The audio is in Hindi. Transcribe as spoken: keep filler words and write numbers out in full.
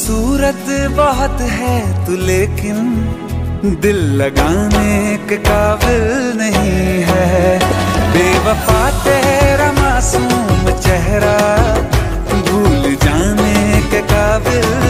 खूबसूरत बहुत है तू, लेकिन दिल लगाने के काबिल नहीं है। बेवफा तेरा मासूम चेहरा भूल जाने के काबिल